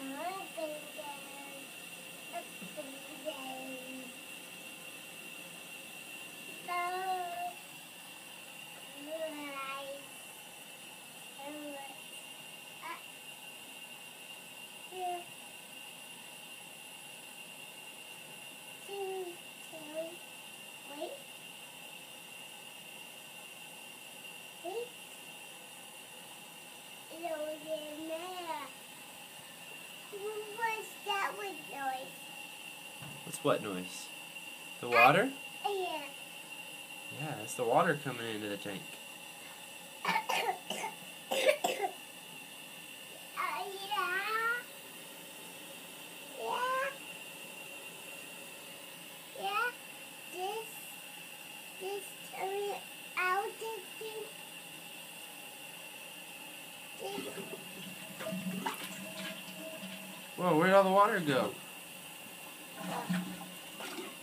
What's what noise? The water? Yeah. Yeah, it's the water coming into the tank. This turn out Whoa, where'd all the water go?